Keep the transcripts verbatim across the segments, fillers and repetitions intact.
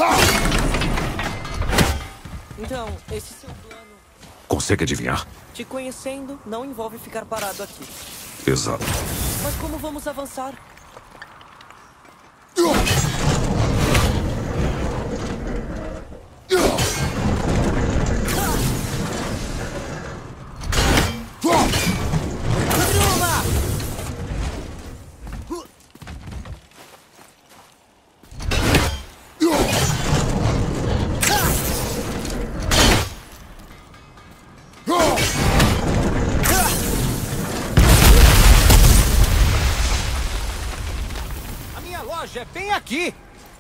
Então, esse seu plano... Consegue adivinhar? Te conhecendo, não envolve ficar parado aqui. Exato. Mas como vamos avançar? É bem aqui!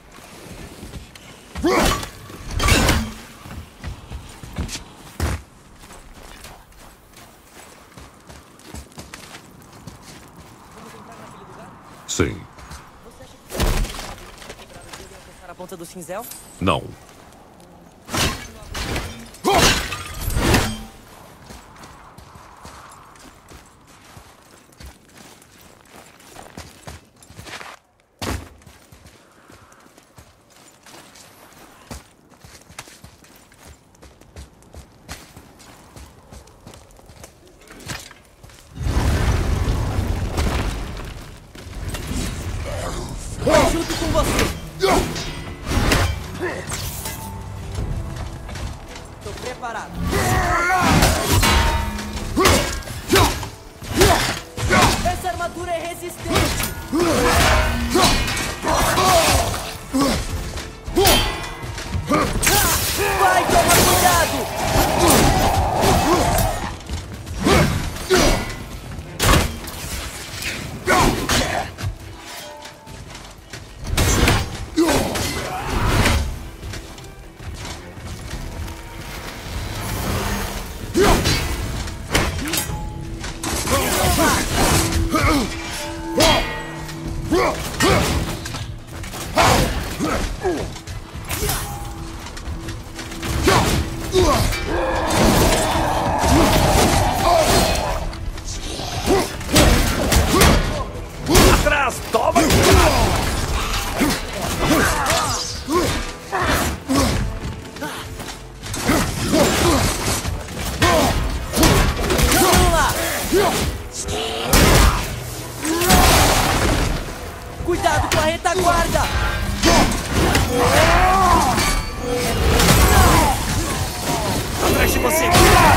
Sim. Você acha que quebrar o gelo e alcançar a ponta do cinzel? Não. Junto com você. Tô preparado. Essa armadura é resistente. Vai, toma cuidado. Atrás! Toma! Vamos lá. Cuidado com a retaguarda. Atrás de você!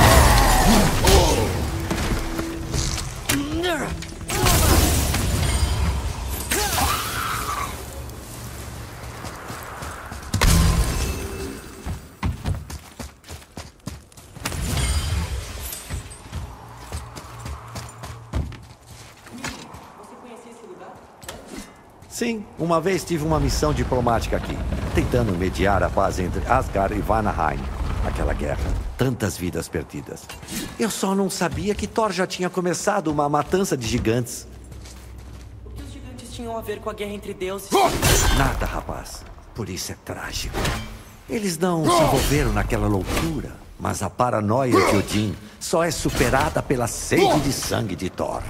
Sim, uma vez tive uma missão diplomática aqui, tentando mediar a paz entre Asgard e Vanaheim. Aquela guerra, tantas vidas perdidas. Eu só não sabia que Thor já tinha começado uma matança de gigantes. O que os gigantes tinham a ver com a guerra entre deuses? Nada, rapaz. Por isso é trágico. Eles não se envolveram naquela loucura, mas a paranoia de Odin só é superada pela sede de sangue de Thor.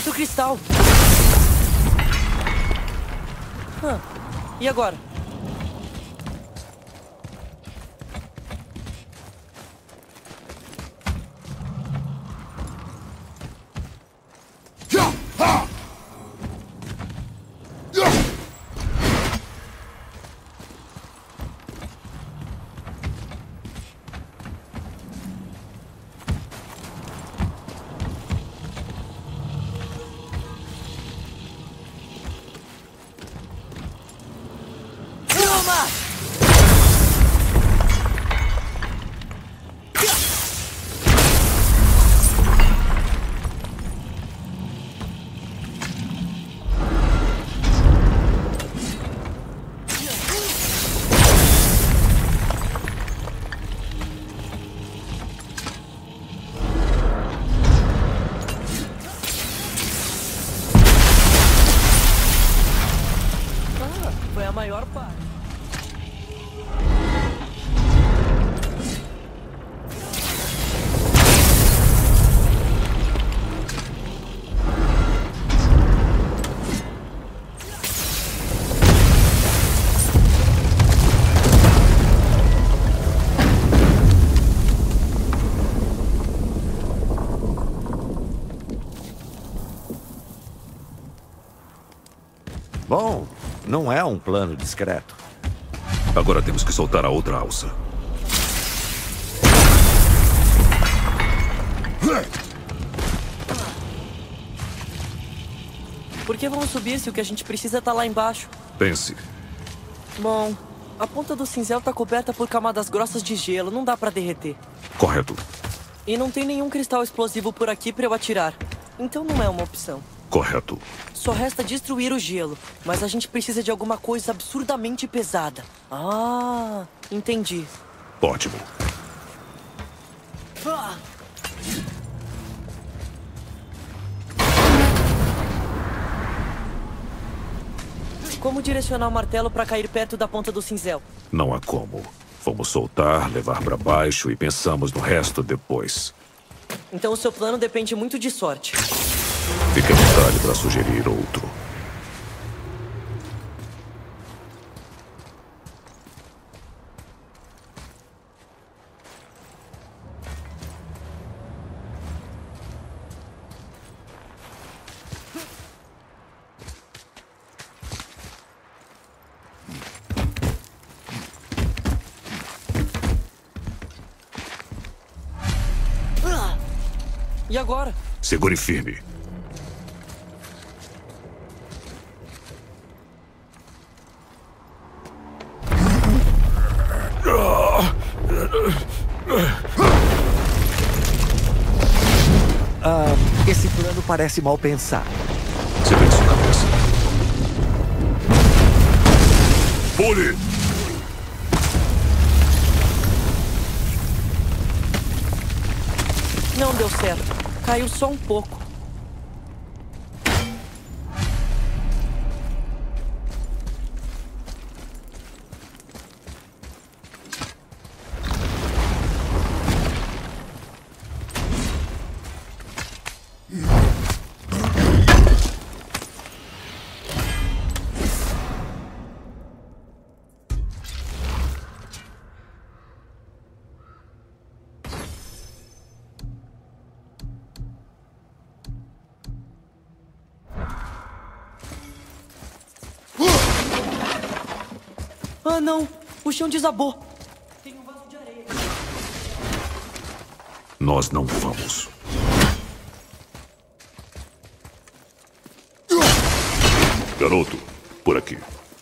Outro cristal. Hã. E agora? Foi a maior parte. Bom, não é um plano discreto. Agora temos que soltar a outra alça. Por que vamos subir se o que a gente precisa tá lá embaixo? Pense. Bom, a ponta do cinzel tá coberta por camadas grossas de gelo, não dá pra derreter. Correto. E não tem nenhum cristal explosivo por aqui pra eu atirar. Então não é uma opção. Correto. Só resta destruir o gelo, mas a gente precisa de alguma coisa absurdamente pesada. Ah, entendi. Ótimo. Ah! Como direcionar o martelo para cair perto da ponta do cinzel? Não há como. Vamos soltar, levar para baixo e pensamos no resto depois. Então o seu plano depende muito de sorte. Fique à vontade para sugerir outro. E agora? Segure firme. Ah, esse plano parece mal pensado. Silêncio, cabeça. Pule! Não deu certo. Caiu só um pouco. Ah, não! O chão desabou. Tem um vaso de areia. Nós não vamos. Garoto, por aqui.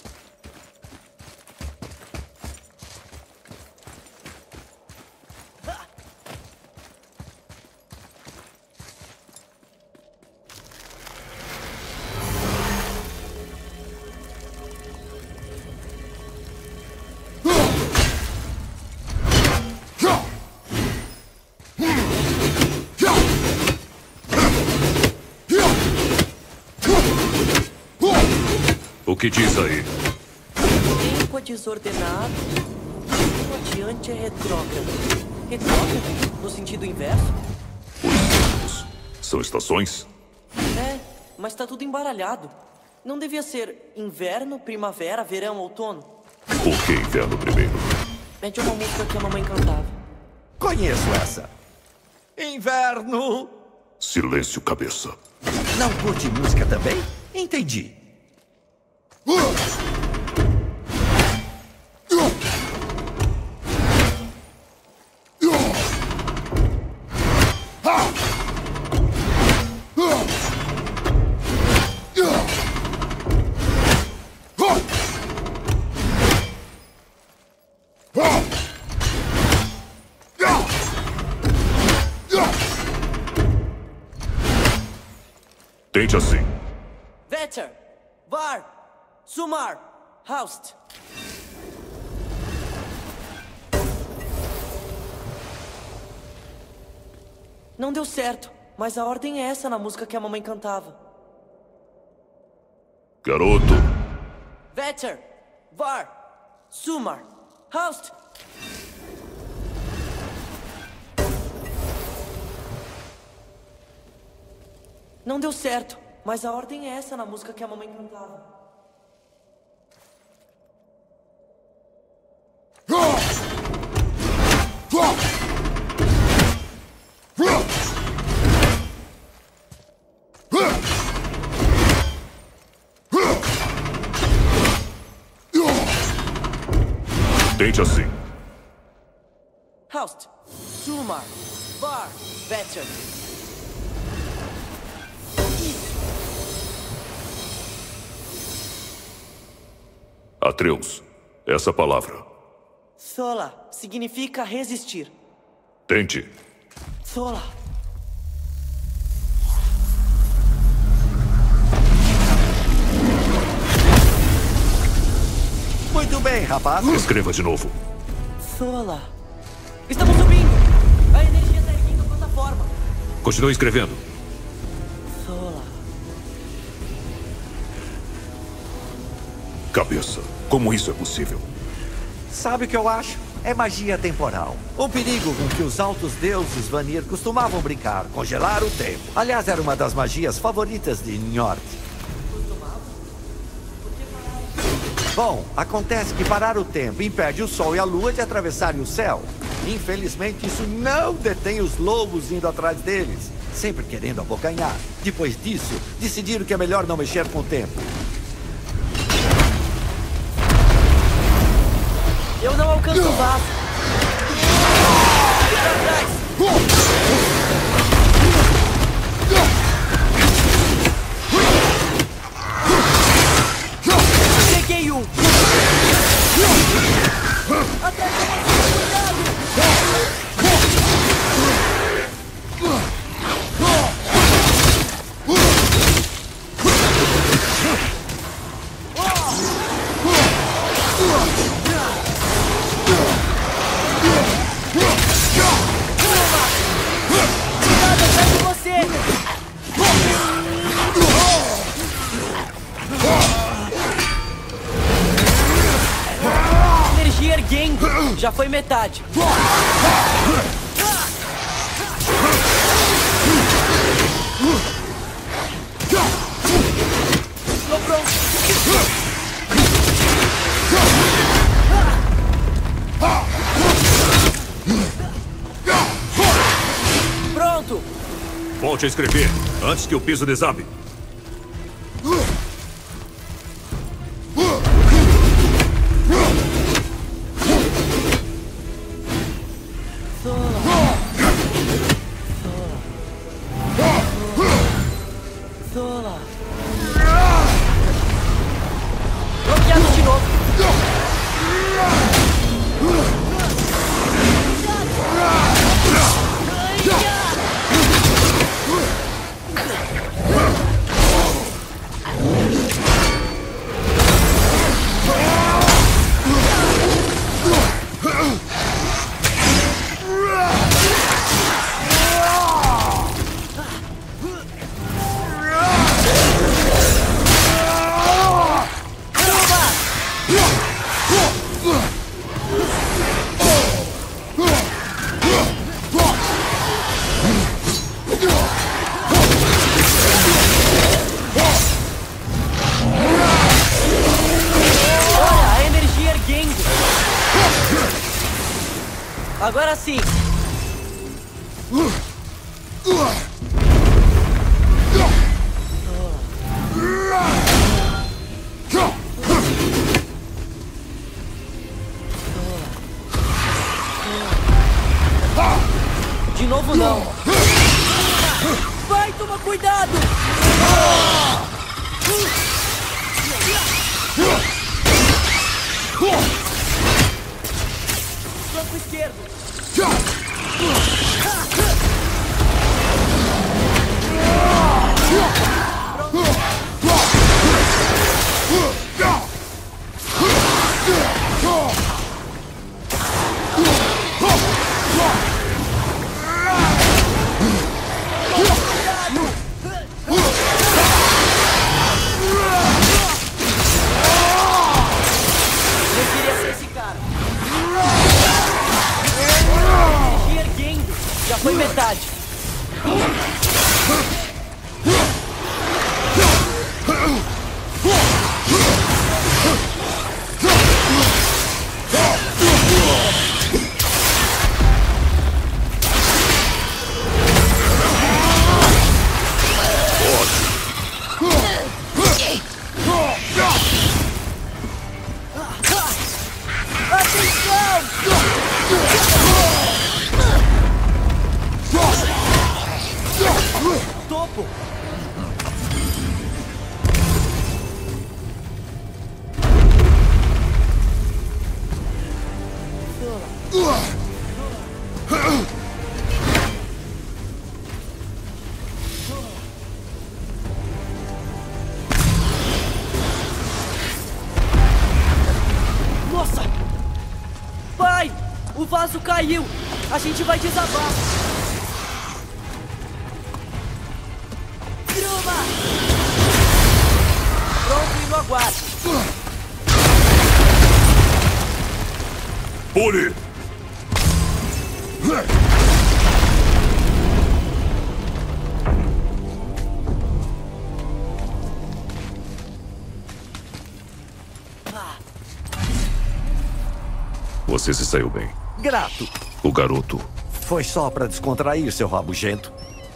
O que diz aí? Tempo é desordenado. O adiante é retrógrado. Retrógrado? No sentido inverso? Os ciclos são estações? É, mas tá tudo embaralhado. Não devia ser inverno, primavera, verão, outono? Por que inverno primeiro? É de uma música que a mamãe cantava. Conheço essa. Inverno. Silêncio, cabeça. Não curte música também? Entendi. Tente assim. Vetter, Var, Sumar, Haust. Não deu certo, mas a ordem é essa na música que a mamãe cantava. Garoto. Vetter, Var, Sumar, Haust. Não deu certo, mas a ordem é essa na música que a mamãe cantava. Tente assim. Haust, Sumar, Var, Vetter. Atreus. Essa palavra. Sola significa resistir. Tente. Sola. Muito bem, rapaz. Escreva de novo. Sola. Estamos subindo. A energia está erguendo a plataforma. Continue escrevendo. Sola. Cabeça. Como isso é possível? Sabe o que eu acho? É magia temporal. Um perigo com que os altos deuses Vanir costumavam brincar, congelar o tempo. Aliás, era uma das magias favoritas de Njord. Bom, acontece que parar o tempo impede o Sol e a Lua de atravessarem o céu. Infelizmente, isso não detém os lobos indo atrás deles, sempre querendo abocanhar. Depois disso, decidiram que é melhor não mexer com o tempo. Eu não alcanço o vaso. Pra trás. Peguei um. Atrás de você, cuidado. Cuidado atrás de você. Energia erguendo. Já foi metade. Tô pronto. Pronto. Volte a escrever, antes que o piso desabe. Sola. Bloqueado de novo. Agora sim! De novo não! Vai, toma cuidado! Flanco esquerdo! Já foi metade. Topo! Nossa! Pai! O vaso caiu! A gente vai desabar! Pronto e no aguardo. Pule! Você se saiu bem. Grato. O garoto. Foi só pra descontrair, seu rabugento.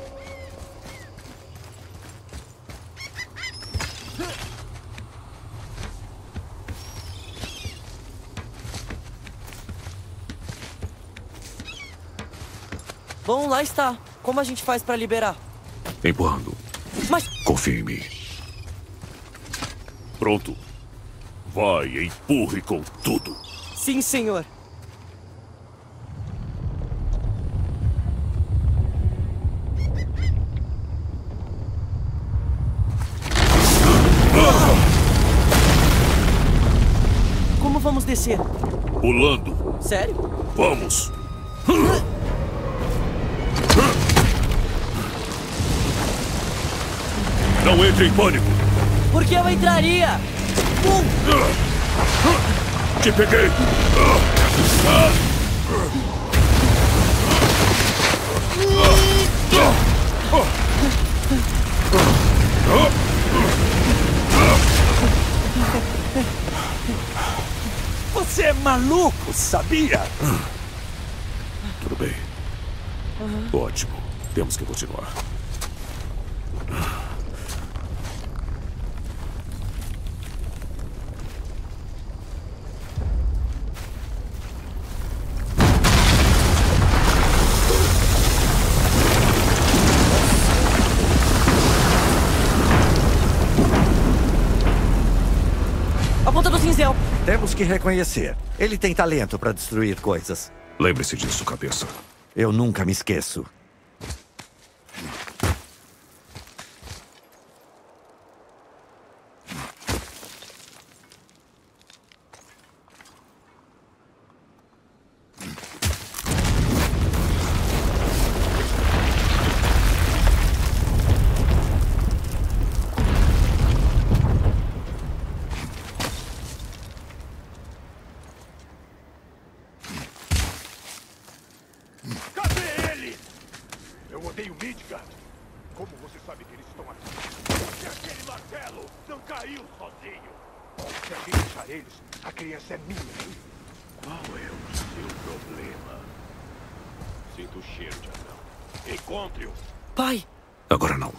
Bom, lá está. Como a gente faz pra liberar? Empurrando. Mas... Confie em mim. Pronto. Vai, empurre com tudo. Sim, senhor. Como vamos descer? Pulando. Sério? Vamos. Não entre em pânico. Por que eu entraria? Um. Te peguei. Você é maluco, sabia? Tudo bem. Uhum. Ótimo. Temos que continuar. A ponta do cinzel. Temos que reconhecer. Ele tem talento para destruir coisas. Lembre-se disso, cabeça. Eu nunca me esqueço. Como você sabe que eles estão aqui? Se aquele martelo não caiu sozinho. Se alguém deixar eles, a criança é minha. Qual é o seu problema? Sinto o cheiro de anão. Encontre-o. Pai, Agora não.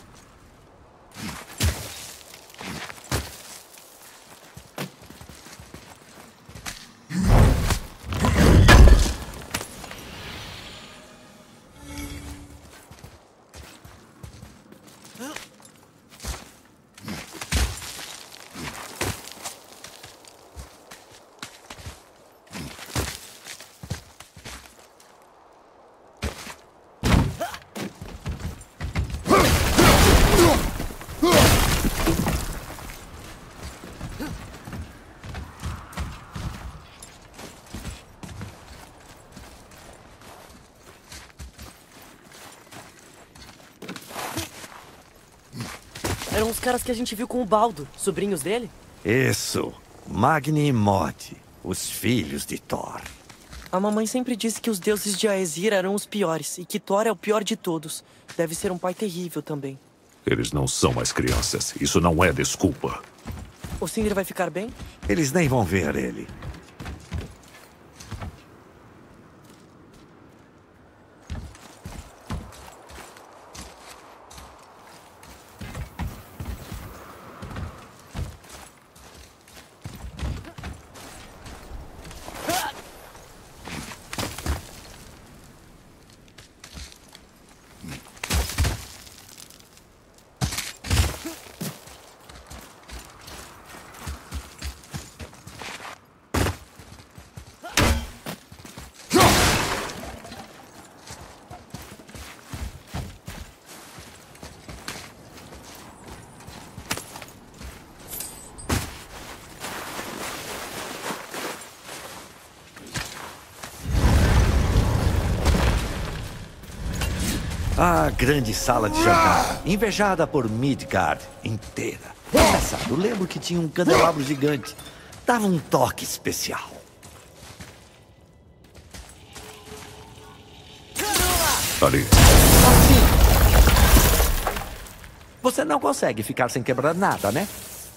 eram os caras que a gente viu com o Baldo, sobrinhos dele? Isso. Magni e Mod, os filhos de Thor. A mamãe sempre disse que os deuses de Aesir eram os piores e que Thor é o pior de todos. Deve ser um pai terrível também. Eles não são mais crianças. Isso não é desculpa. O Sindri vai ficar bem? Eles nem vão ver ele. A grande sala de jantar, invejada por Midgard inteira. Engraçado, lembro que tinha um candelabro gigante. Dava um toque especial. Ali. Você não consegue ficar sem quebrar nada, né?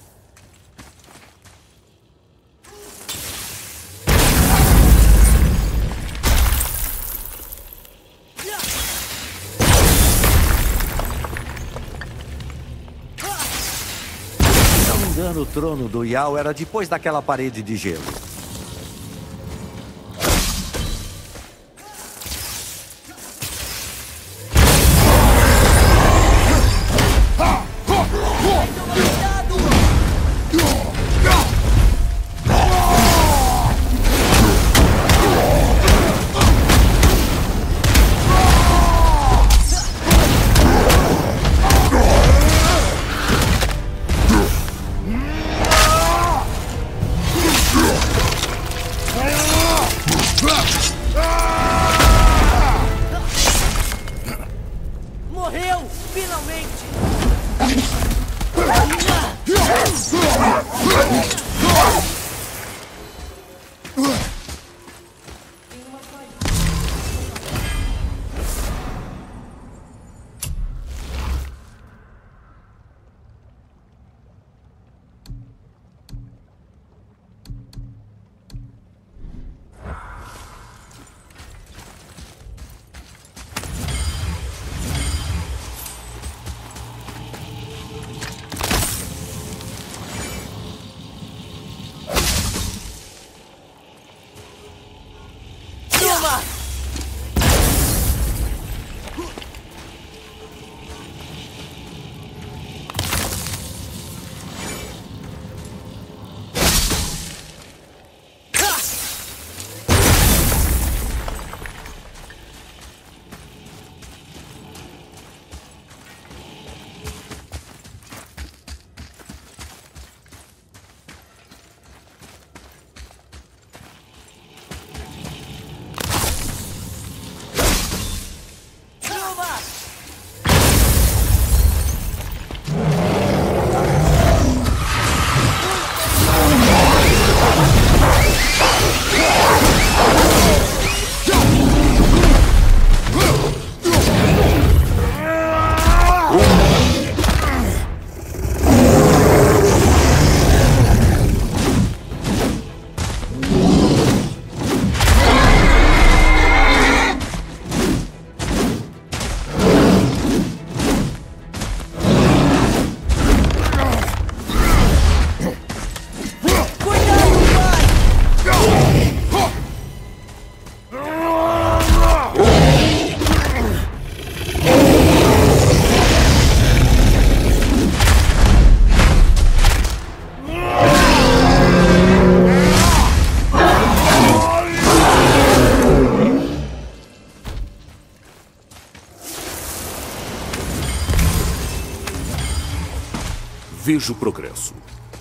O trono do Yao era depois daquela parede de gelo. Ah! Vejo progresso.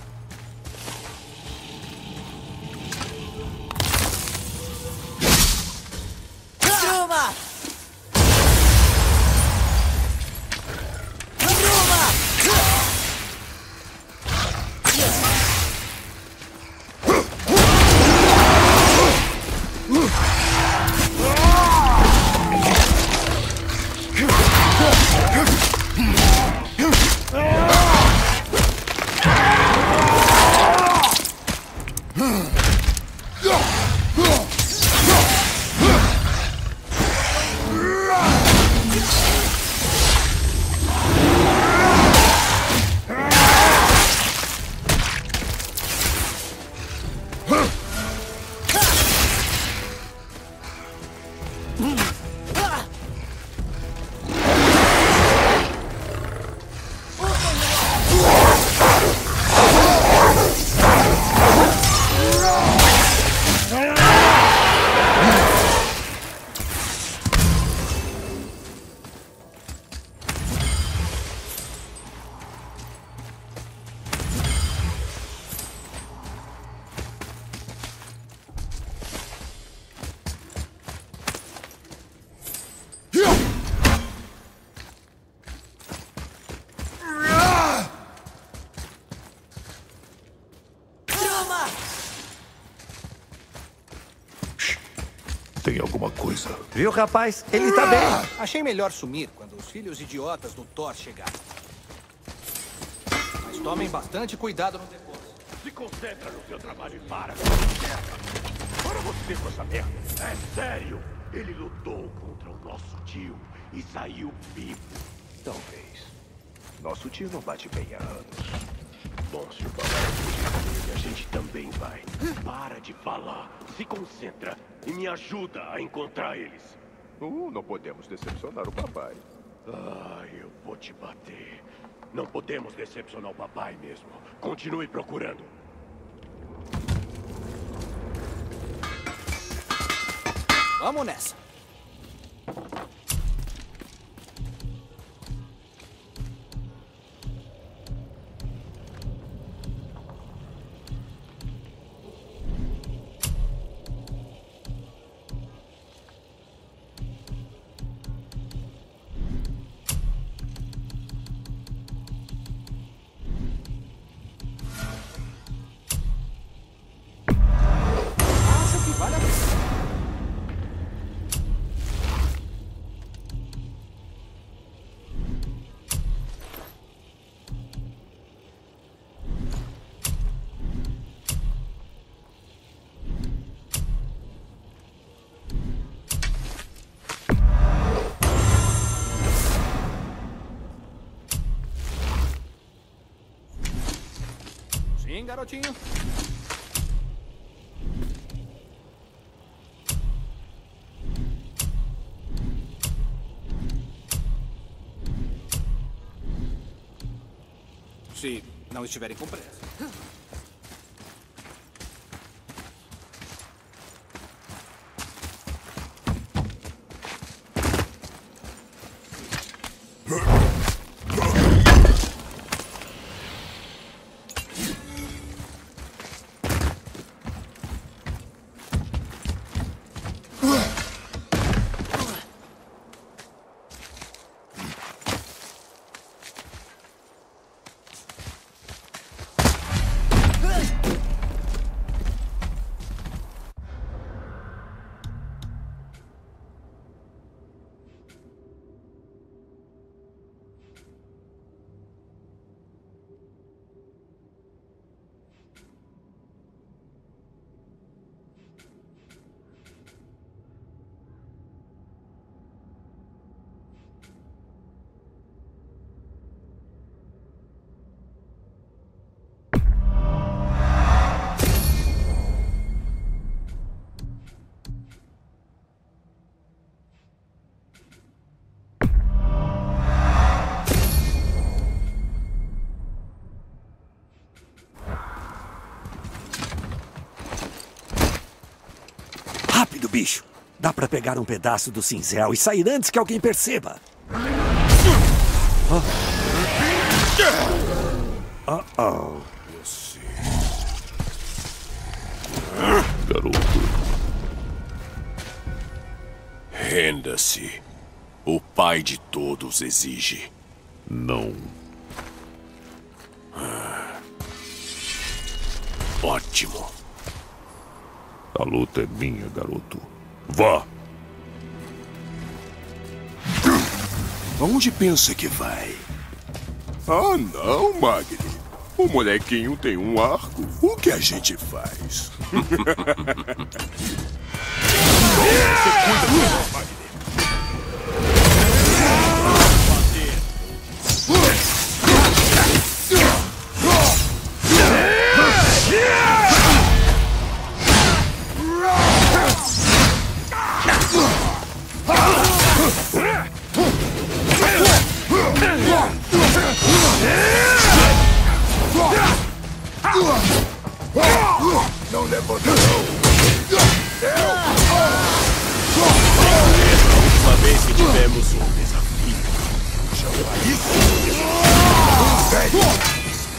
Truma! Truma! Tem alguma coisa. Viu, rapaz? Ele tá bem. Achei melhor sumir quando os filhos idiotas do Thor chegaram. Mas tomem bastante cuidado no depósito. Se concentra no seu trabalho e para. Para você com essa merda. É sério. Ele lutou contra o nosso tio e saiu vivo. Talvez. Nosso tio não bate bem há anos. Bom, se o papai fugir dele, a gente também vai. Para de falar. Se concentra e me ajuda a encontrar eles. Uh, não podemos decepcionar o papai. Ah, eu vou te bater. Não podemos decepcionar o papai mesmo. Continue procurando. Vamos nessa. Acho que vale a pena. Sim, garotinho. Se não estiverem com pressa. Rápido, bicho. Dá pra pegar um pedaço do cinzel e sair antes que alguém perceba. Ah. Ah. Oh. Eu sei. Garoto. Renda-se. O pai de todos exige. Não. Ótimo. A luta é minha, garoto. Vá! Aonde pensa que vai? Ah, não, Magni. O molequinho tem um arco. O que a gente faz? Você cuida do Magni. Não levanta não! A última vez que tivemos um desafio. Chama isso? Um velho!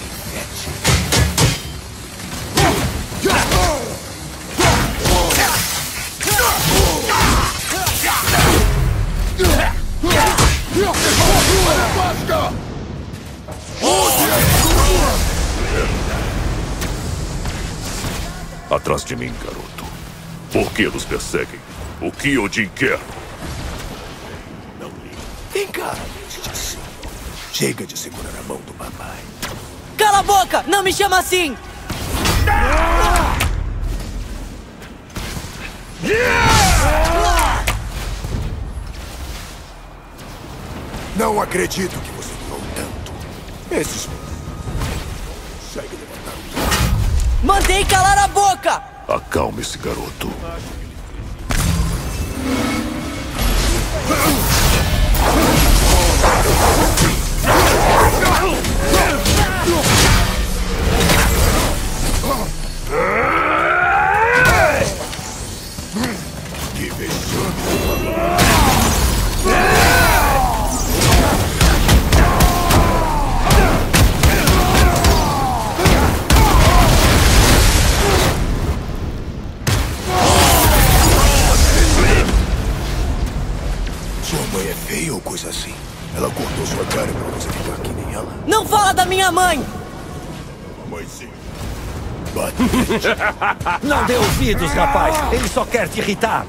Atrás de mim, garoto. Por que nos perseguem? O que Odin quer? Não liga. Vem cá, assim. Chega de segurar a mão do papai. Cala a boca! Não me chama assim! Não acredito que você durou tanto. Esses... Segue levantando. Mandei calar a boca! Acalme-se, garoto. Que vexame! Sua mãe é feia ou coisa assim? Ela cortou sua cara pra você ficar que nem ela? Não fala da minha mãe! Mãezinha. Bate. Não dê ouvidos, rapaz. Ele só quer te irritar.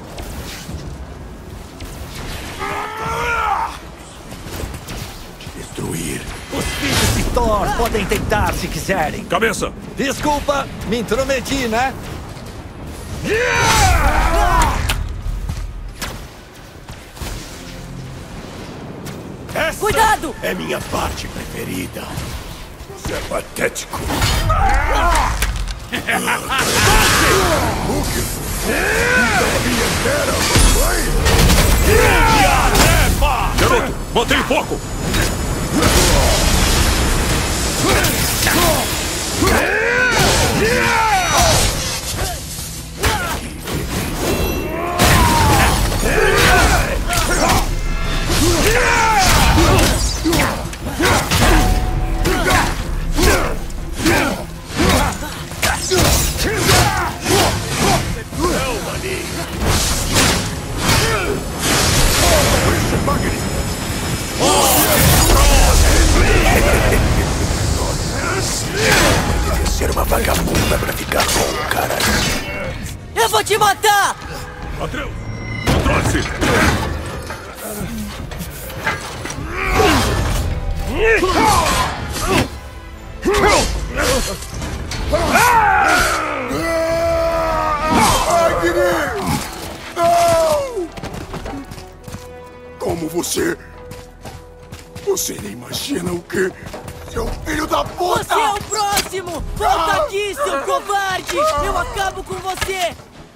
Destruir. Os filhos de Thor podem tentar se quiserem. Cabeça! Desculpa, me intrometi, né? Essa Cuidado! é minha parte preferida. Você é patético. O que foi? Então minha era mamãe? Garoto, mantém foco! Devia ser uma vagabunda pra ficar com o cara. Eu vou te matar! Atreus! Controle-se! Não! Como você... Você nem imagina o que... Seu filho da puta! Você é o próximo! Volta aqui, seu covarde! Eu acabo com você!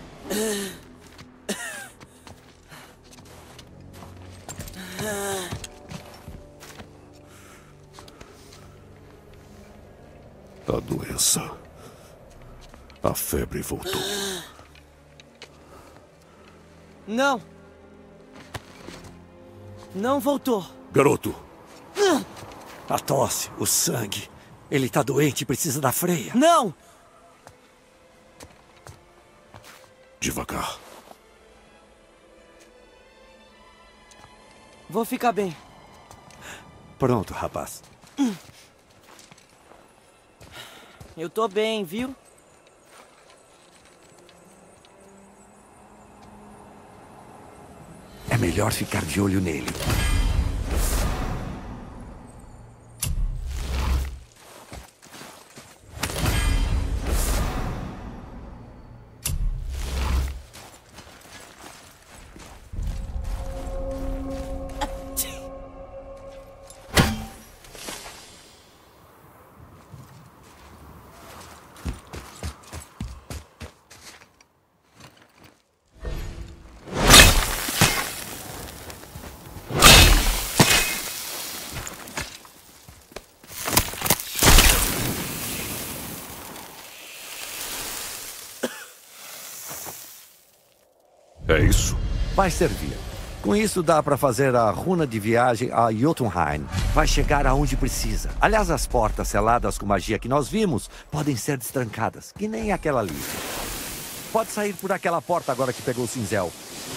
A doença. A febre voltou. Não. Não voltou. Garoto! A tosse, o sangue. Ele tá doente e precisa da freia. Não! Devagar. Vou ficar bem. Pronto, rapaz. Eu tô bem, viu? É melhor ficar de olho nele. É isso? Vai servir. Com isso dá para fazer a runa de viagem a Jotunheim. Vai chegar aonde precisa. Aliás, as portas seladas com magia que nós vimos podem ser destrancadas, que nem aquela ali. Pode sair por aquela porta agora que pegou o cinzel.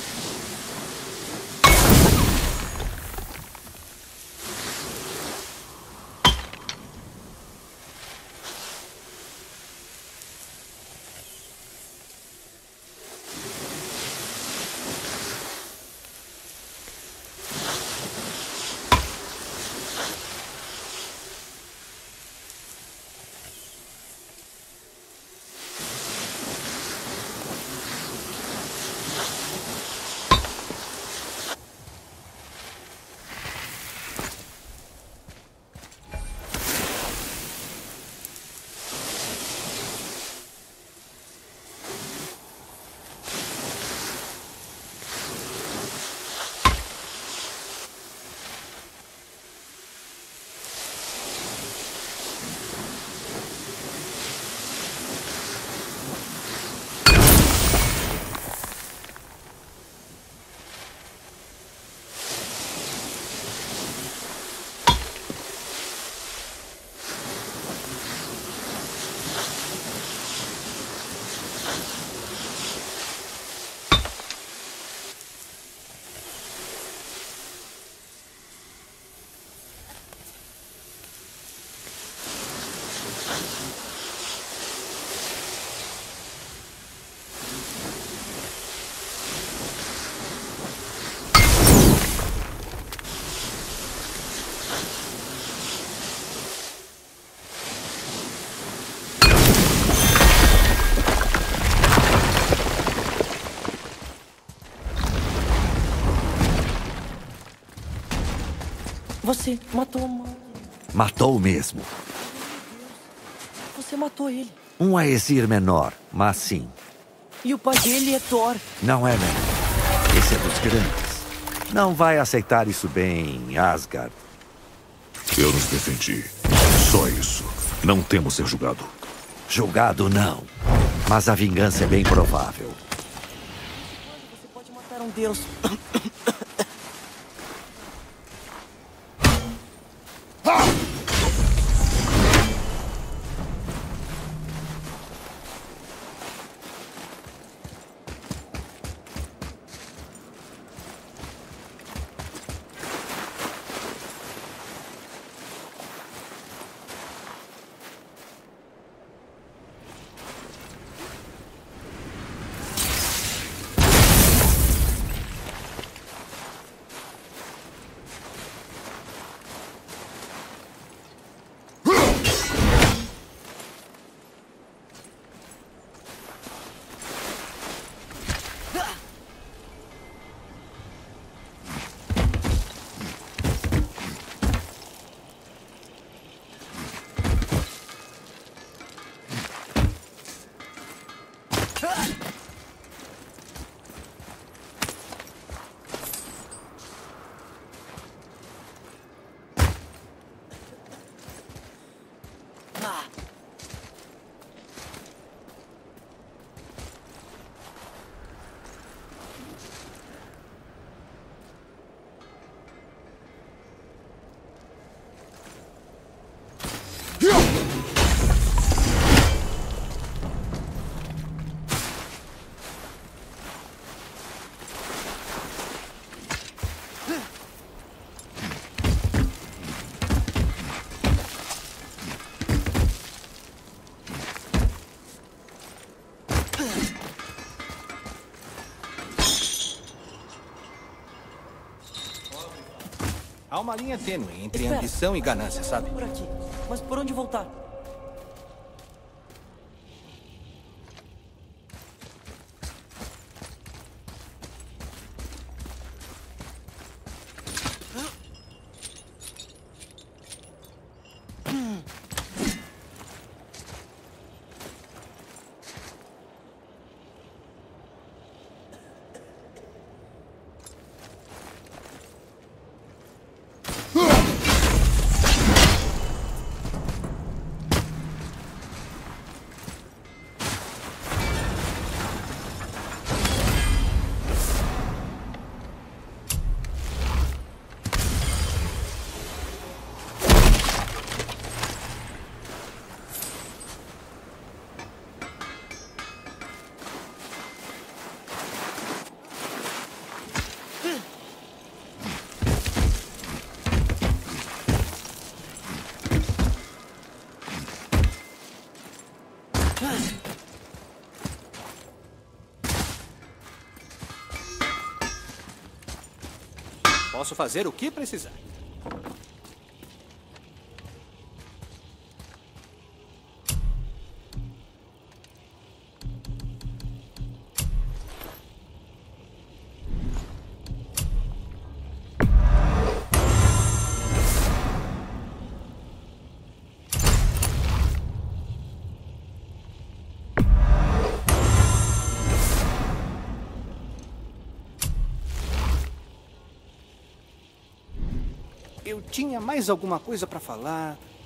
Você matou uma... Matou mesmo. Você matou ele. Um Aesir menor, mas sim. E o pai dele é Thor. Não é menor. Esse é dos grandes. Não vai aceitar isso bem em Asgard. Eu nos defendi. Só isso. Não temos ser julgado. Julgado não. Mas a vingança é bem provável. Você pode matar um deus. Há uma linha tênue entre Espera. ambição e ganância, sabe? Por aqui. Mas por onde voltar? Posso fazer o que precisar. Eu tinha mais alguma coisa pra falar.